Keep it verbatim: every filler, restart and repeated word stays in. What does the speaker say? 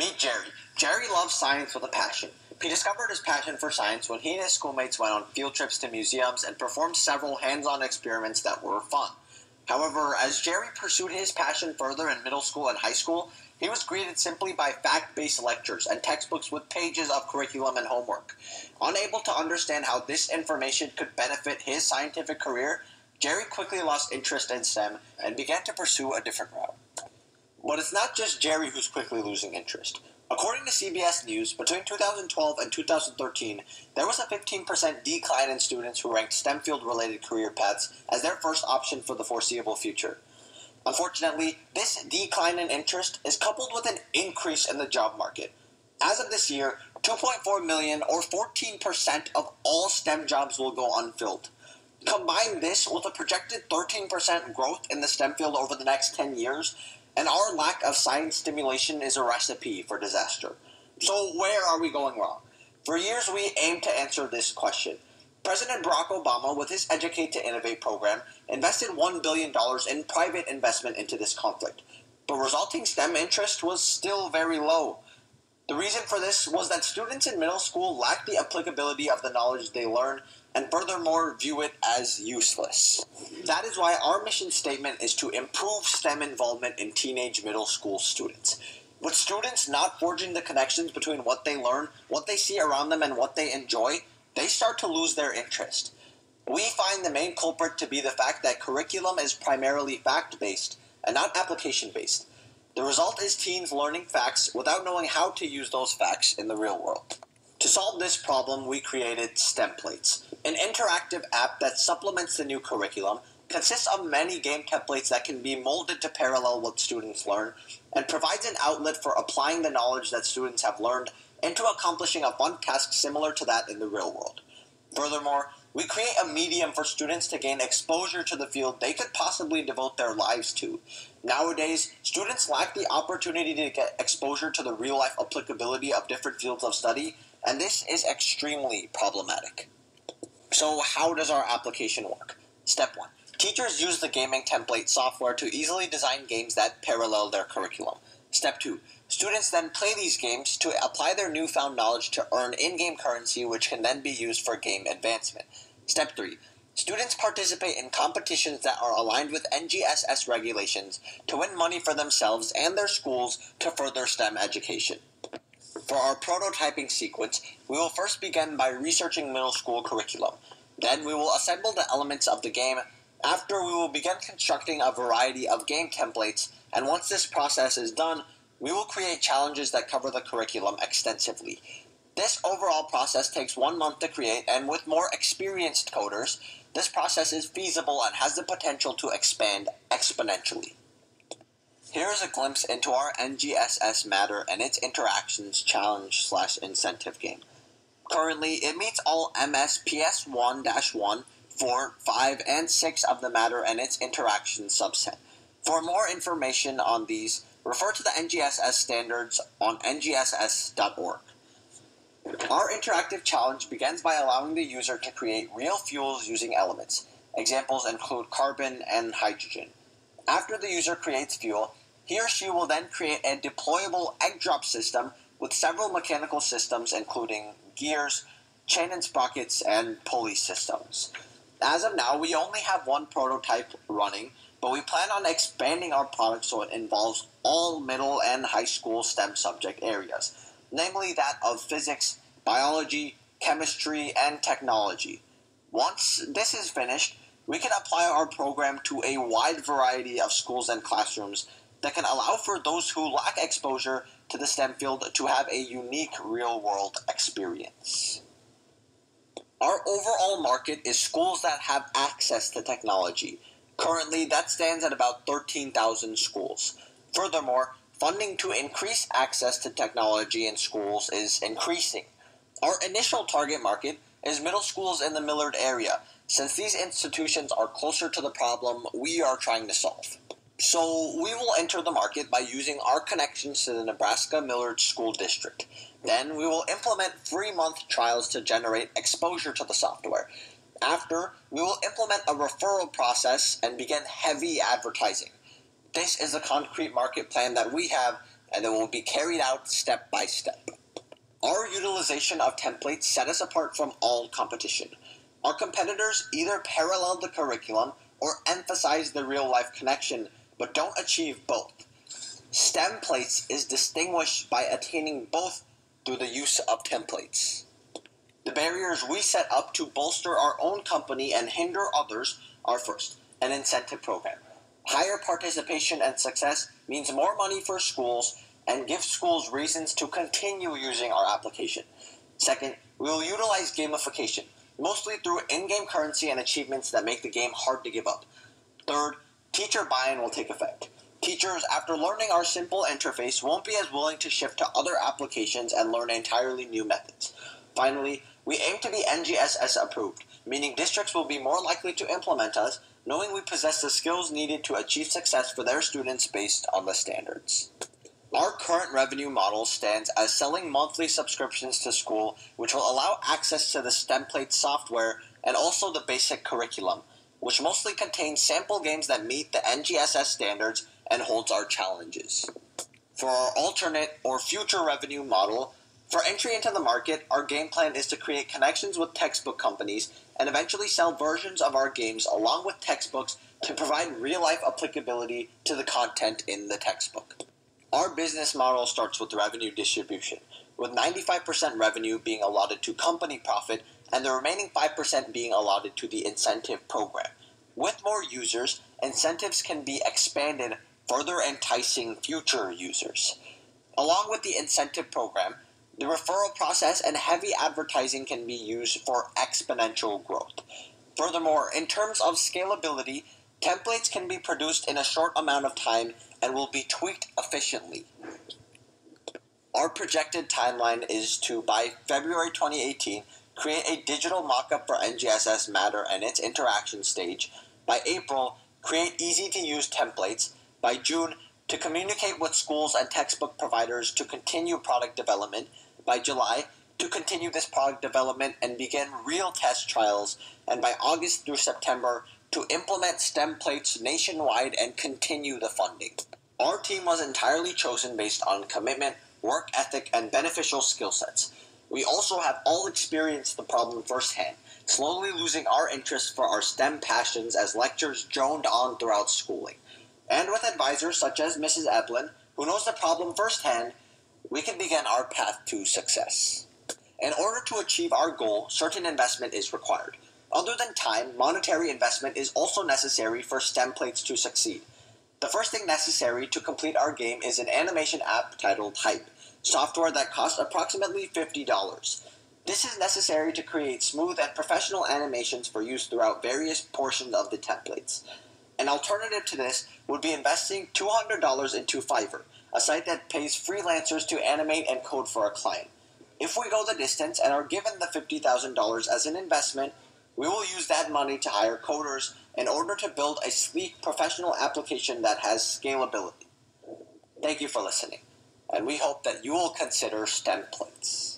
Meet Jerry. Jerry loves science with a passion. He discovered his passion for science when he and his schoolmates went on field trips to museums and performed several hands-on experiments that were fun. However, as Jerry pursued his passion further in middle school and high school, he was greeted simply by fact-based lectures and textbooks with pages of curriculum and homework. Unable to understand how this information could benefit his scientific career, Jerry quickly lost interest in STEM and began to pursue a different route. But it's not just Jerry who's quickly losing interest. According to C B S News, between two thousand twelve and two thousand thirteen, there was a fifteen percent decline in students who ranked STEM field-related career paths as their first option for the foreseeable future. Unfortunately, this decline in interest is coupled with an increase in the job market. As of this year, two point four million, or fourteen percent of all STEM jobs will go unfilled. Combine this with a projected thirteen percent growth in the STEM field over the next ten years, and our lack of science stimulation is a recipe for disaster. So where are we going wrong? For years we aimed to answer this question. President Barack Obama, with his Educate to Innovate program, invested one billion dollars in private investment into this conflict. But resulting STEM interest was still very low. The reason for this was that students in middle school lacked the applicability of the knowledge they learn and furthermore view it as useless. That is why our mission statement is to improve STEM involvement in teenage middle school students. With students not forging the connections between what they learn, what they see around them, and what they enjoy, they start to lose their interest. We find the main culprit to be the fact that curriculum is primarily fact-based and not application-based. The result is teens learning facts without knowing how to use those facts in the real world. To solve this problem, we created STEM Plates, an interactive app that supplements the new curriculum, consists of many game templates that can be molded to parallel what students learn, and provides an outlet for applying the knowledge that students have learned into accomplishing a fun task similar to that in the real world. Furthermore, we create a medium for students to gain exposure to the field they could possibly devote their lives to. Nowadays, students lack the opportunity to get exposure to the real-life applicability of different fields of study, and this is extremely problematic. So how does our application work? Step one. Teachers use the gaming template software to easily design games that parallel their curriculum. Step two. Students then play these games to apply their newfound knowledge to earn in-game currency, which can then be used for game advancement. Step three. Students participate in competitions that are aligned with N G S S regulations to win money for themselves and their schools to further STEM education. For our prototyping sequence, we will first begin by researching middle school curriculum. Then we will assemble the elements of the game. After, we will begin constructing a variety of game templates, and once this process is done, we will create challenges that cover the curriculum extensively. This overall process takes one month to create, and with more experienced coders, this process is feasible and has the potential to expand exponentially. Here is a glimpse into our N G S S Matter and its interactions challenge slash incentive game. Currently, it meets all M S P S one dash one, four, five, and six of the Matter and its interactions subset. For more information on these, refer to the N G S S standards on N G S S dot org. Our interactive challenge begins by allowing the user to create real fuels using elements. Examples include carbon and hydrogen. After the user creates fuel, he or she will then create a deployable egg drop system with several mechanical systems including gears, chain and sprockets, and pulley systems. As of now, we only have one prototype running, but we plan on expanding our product so it involves all middle and high school STEM subject areas, namely that of physics, biology, chemistry, and technology. Once this is finished, we can apply our program to a wide variety of schools and classrooms that can allow for those who lack exposure to the STEM field to have a unique real-world experience. Our overall market is schools that have access to technology. Currently, that stands at about thirteen thousand schools. Furthermore, funding to increase access to technology in schools is increasing. Our initial target market is middle schools in the Millard area, since these institutions are closer to the problem we are trying to solve. So we will enter the market by using our connections to the Nebraska Millard School District. Then we will implement free month trials to generate exposure to the software. After, we will implement a referral process and begin heavy advertising. This is a concrete market plan that we have and they will be carried out step by step. Our utilization of templates set us apart from all competition. Our competitors either parallel the curriculum or emphasize the real-life connection, but don't achieve both. STEMplates is distinguished by attaining both through the use of templates. The barriers we set up to bolster our own company and hinder others are first, an incentive program. Higher participation and success means more money for schools and gives schools reasons to continue using our application. Second, we will utilize gamification, mostly through in-game currency and achievements that make the game hard to give up. Third, teacher buy-in will take effect. Teachers, after learning our simple interface, won't be as willing to shift to other applications and learn entirely new methods. Finally, we aim to be N G S S approved, meaning districts will be more likely to implement us, knowing we possess the skills needed to achieve success for their students based on the standards. Our current revenue model stands as selling monthly subscriptions to school, which will allow access to the STEMplate software and also the basic curriculum, which mostly contains sample games that meet the N G S S standards and holds our challenges. For our alternate or future revenue model, for entry into the market, our game plan is to create connections with textbook companies and eventually sell versions of our games along with textbooks to provide real-life applicability to the content in the textbook. Our business model starts with revenue distribution, with ninety-five percent revenue being allotted to company profit and the remaining five percent being allotted to the incentive program. With more users, incentives can be expanded, further enticing future users. Along with the incentive program, the referral process and heavy advertising can be used for exponential growth. Furthermore, in terms of scalability, templates can be produced in a short amount of time and will be tweaked efficiently. Our projected timeline is to, by February twenty eighteen, create a digital mockup for N G S S Matter and its interaction stage. By April, create easy-to-use templates. By June, to communicate with schools and textbook providers to continue product development. By July, to continue this product development and begin real test trials. And by August through September, to implement STEMplates nationwide and continue the funding. Our team was entirely chosen based on commitment, work ethic, and beneficial skill sets. We also have all experienced the problem firsthand, slowly losing our interest for our STEM passions as lectures droned on throughout schooling. And with advisors such as Missus Eblin, who knows the problem firsthand, we can begin our path to success. In order to achieve our goal, certain investment is required. Other than time, monetary investment is also necessary for STEMplates to succeed. The first thing necessary to complete our game is an animation app titled Hype, software that costs approximately fifty dollars. This is necessary to create smooth and professional animations for use throughout various portions of the templates. An alternative to this would be investing two hundred dollars into Fiverr, a site that pays freelancers to animate and code for a client. If we go the distance and are given the fifty thousand dollars as an investment, we will use that money to hire coders in order to build a sleek professional application that has scalability. Thank you for listening, and we hope that you will consider STEMplates.